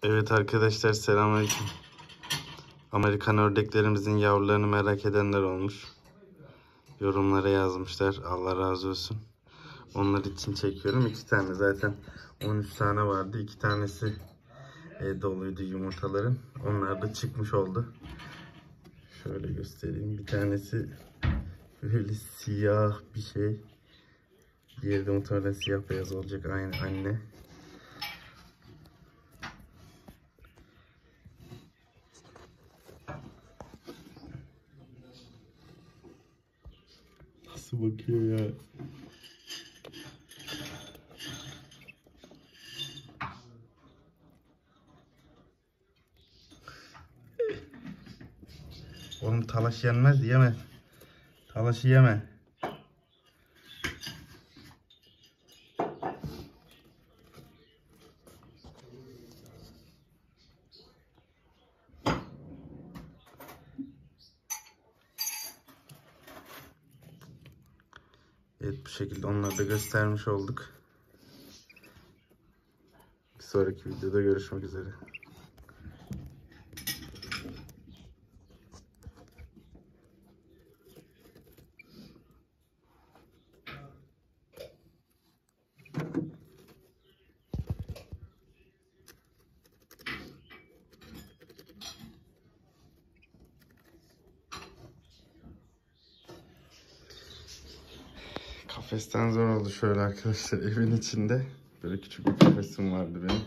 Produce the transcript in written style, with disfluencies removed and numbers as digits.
Evet arkadaşlar, selamünaleyküm. Amerikan ördeklerimizin yavrularını merak edenler olmuş. Yorumlara yazmışlar. Allah razı olsun. Onlar için çekiyorum. 2 tane zaten 13 tane vardı. 2 tanesi doluydu yumurtaların. Onlar da çıkmış oldu. Şöyle göstereyim. Bir tanesi böyle siyah bir şey. Diğeri de muhtemelen siyah beyaz olacak. Aynı anne. Nasıl bakıyor ya? Oğlum talaş yenmez, yeme. Talaşı yeme. Evet, bu şekilde onları da göstermiş olduk. Bir sonraki videoda görüşmek üzere. Kafesten zor oldu şöyle arkadaşlar, evin içinde. Böyle küçük bir kafesim vardı benim.